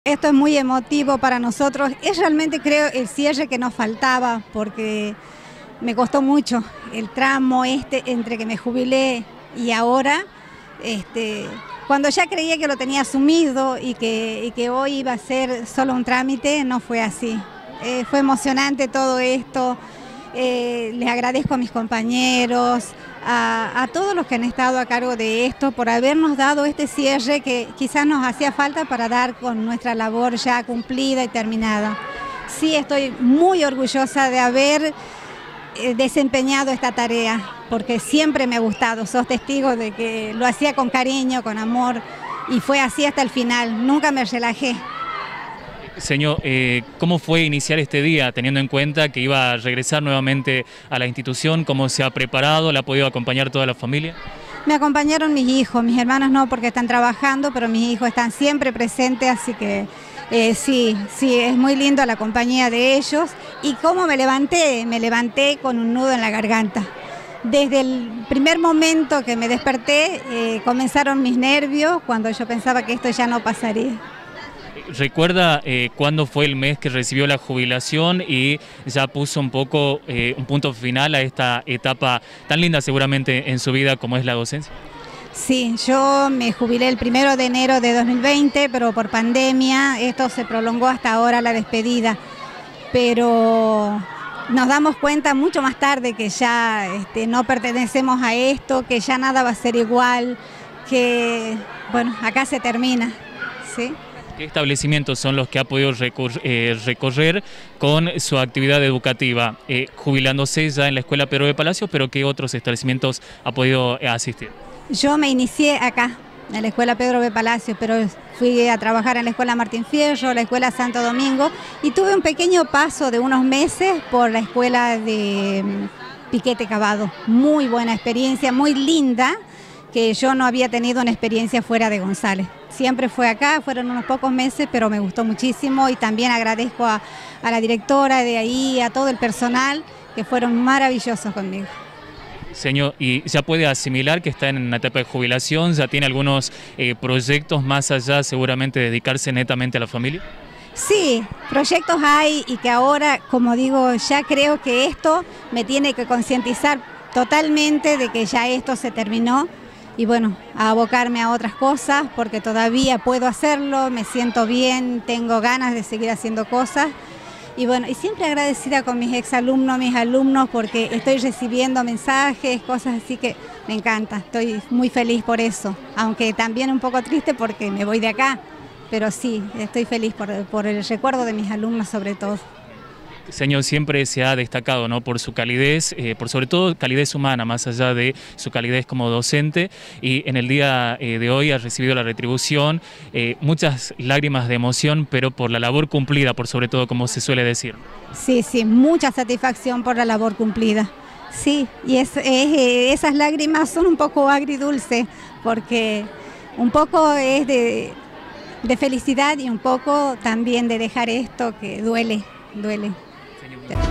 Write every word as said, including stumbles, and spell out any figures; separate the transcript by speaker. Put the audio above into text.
Speaker 1: Esto es muy emotivo para nosotros, es realmente creo el cierre que nos faltaba porque me costó mucho el tramo este entre que me jubilé y ahora, este, cuando ya creía que lo tenía asumido y que, y que hoy iba a ser solo un trámite, no fue así. Eh, fue emocionante todo esto, eh, les agradezco a mis compañeros, A, a todos los que han estado a cargo de esto por habernos dado este cierre que quizás nos hacía falta para dar con nuestra labor ya cumplida y terminada. Sí, estoy muy orgullosa de haber eh, desempeñado esta tarea, porque siempre me ha gustado, sos testigo de que lo hacía con cariño, con amor, y fue así hasta el final, nunca me relajé.
Speaker 2: Señor, eh, ¿cómo fue iniciar este día, teniendo en cuenta que iba a regresar nuevamente a la institución? ¿Cómo se ha preparado? ¿La ha podido acompañar toda la familia?
Speaker 1: Me acompañaron mis hijos, mis hermanos no porque están trabajando, pero mis hijos están siempre presentes, así que eh, sí, sí, es muy lindo la compañía de ellos. ¿Y cómo me levanté? Me levanté con un nudo en la garganta. Desde el primer momento que me desperté, eh, comenzaron mis nervios cuando yo pensaba que esto ya no pasaría.
Speaker 2: ¿Recuerda eh, cuándo fue el mes que recibió la jubilación y ya puso un poco eh, un punto final a esta etapa tan linda seguramente en su vida como es la docencia?
Speaker 1: Sí, yo me jubilé el primero de enero de dos mil veinte, pero por pandemia esto se prolongó hasta ahora la despedida. Pero nos damos cuenta mucho más tarde que ya este, no pertenecemos a esto, que ya nada va a ser igual, que bueno, acá se termina, ¿sí?
Speaker 2: ¿Qué establecimientos son los que ha podido recorrer, eh, recorrer con su actividad educativa, eh, jubilándose ya en la Escuela Pedro de Palacios, pero qué otros establecimientos ha podido asistir?
Speaker 1: Yo me inicié acá, en la Escuela Pedro de Palacios, pero fui a trabajar en la Escuela Martín Fierro, la Escuela Santo Domingo, y tuve un pequeño paso de unos meses por la Escuela de Piquete Cavado. Muy buena experiencia, muy linda, que yo no había tenido una experiencia fuera de González. Siempre fue acá, fueron unos pocos meses, pero me gustó muchísimo y también agradezco a, a la directora de ahí, a todo el personal, que fueron maravillosos conmigo.
Speaker 2: Señor, ¿y ya puede asimilar que está en una etapa de jubilación? ¿Ya tiene algunos eh, proyectos más allá, seguramente dedicarse netamente a la familia?
Speaker 1: Sí, proyectos hay y que ahora, como digo, ya creo que esto me tiene que concientizar totalmente de que ya esto se terminó. Y bueno, a abocarme a otras cosas porque todavía puedo hacerlo, me siento bien, tengo ganas de seguir haciendo cosas. Y bueno, y siempre agradecida con mis exalumnos, mis alumnos, porque estoy recibiendo mensajes, cosas así que me encanta. Estoy muy feliz por eso, aunque también un poco triste porque me voy de acá. Pero sí, estoy feliz por, por el recuerdo de mis alumnos sobre todo.
Speaker 2: Señor, siempre se ha destacado, ¿no?, por su calidez, eh, por sobre todo calidez humana, más allá de su calidez como docente, y en el día eh, de hoy ha recibido la retribución, eh, muchas lágrimas de emoción, pero por la labor cumplida, por sobre todo, como se suele decir.
Speaker 1: Sí, sí, mucha satisfacción por la labor cumplida. Sí, y es, es, esas lágrimas son un poco agridulces, porque un poco es de, de felicidad y un poco también de dejar esto que duele, duele.
Speaker 2: Señor.